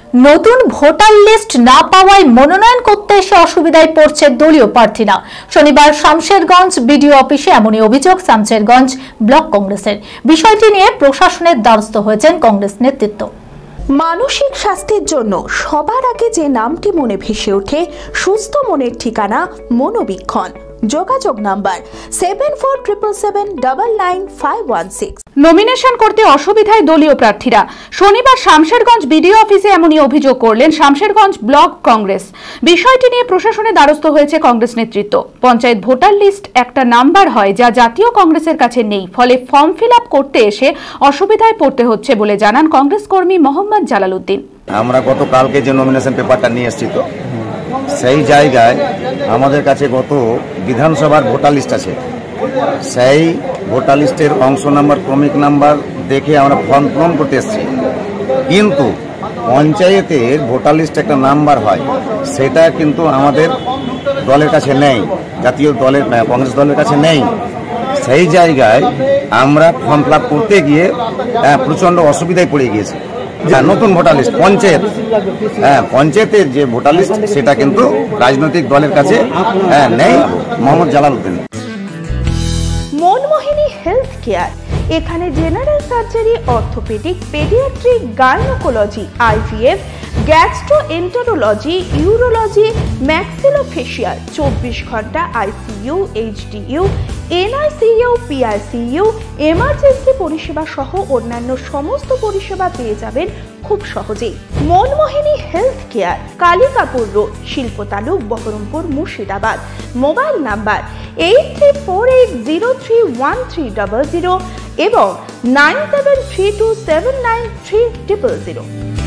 নতুন voter list না পাওয়ায় মনোনয়ন করতে এসে অসুবিধায় পড়ছে দলীয় প্রার্থীরা। শনিবার শামশেরগঞ্জ বিডিও অফিসে এমনই অভিযোগ শামশেরগঞ্জ ব্লক কংগ্রেসের। বিষয়টি নিয়ে প্রশাসনের দ্বারস্থ হয়েছেন কংগ্রেস নেতৃত্ব। মানসিক স্বাস্থ্যের জন্য সবার আগে যে নামটি মনে ভেসে ওঠে, সুস্থ মনের ঠিকানা মনোবীক্ষণ। যোগাযোগ নাম্বার 7477799516। নমিনেশন করতে অসুবিধায় দলীয় প্রার্থীরা। শনিবার শামশেরগঞ্জ বিডিও অফিসে এমনই অভিযোগ করলেন শামশেরগঞ্জ ব্লক কংগ্রেস। বিষয়টি নিয়ে প্রশাসনের দ্বারস্থ হয়েছে কংগ্রেস নেতৃত্ব। পঞ্চায়েত ভোটার লিস্ট একটা নাম্বার হয়, যা জাতীয় কংগ্রেসের কাছে নেই, ফলে ফর্ম ফিল আপ করতে এসে অসুবিধায় পড়তে হচ্ছে বলে জানান কংগ্রেস কর্মী মোহাম্মদ জালালউদ্দিন। আমরা গতকালকে যে নমিনেশন পেপারটা নিয়ে এসেছি, তো সেই জায়গায় আমাদের কাছে গত বিধানসভার ভোটার লিস্ট আছে, সেই ভোটার লিস্টের অংশ নাম্বার, ক্রমিক নাম্বার দেখে আমরা ফর্ম পূরণ করতে এসেছি। কিন্তু পঞ্চায়েতের ভোটার লিস্ট একটা নাম্বার হয়, সেটা কিন্তু আমাদের দলের কাছে নেই, জাতীয় দলের কংগ্রেস দলের কাছে নেই। সেই জায়গায় আমরা ফর্ম ফিল আপ করতে গিয়ে প্রচণ্ড অসুবিধায় পড়ে গিয়েছি। নতুন ভোটার লিস্ট পঞ্চায়েতের যে ভোটার লিস্ট, সেটা কিন্তু রাজনৈতিক দলের কাছে নেই। মোহাম্মদ জালালউদ্দিন। মনমোহিনী হেলথ কেয়ার, এখানে general surgery, orthopaedic, paediatric, gynaecology, IVF, gastroenterology, urology, maxillofacial, 24 ঘন্টা ICU, HDU, NICU, PICU, emergency পরিষেবা সহ অন্যান্য সমস্ত পরিষেবা পেয়ে যাবেন খুব সহজেই। Manmohini health care, Kalikapur road, শিল্পতালুক, বহরমপুর, মুর্শিদাবাদ। মোবাইল নাম্বার 8348031300 এবং 9732793000।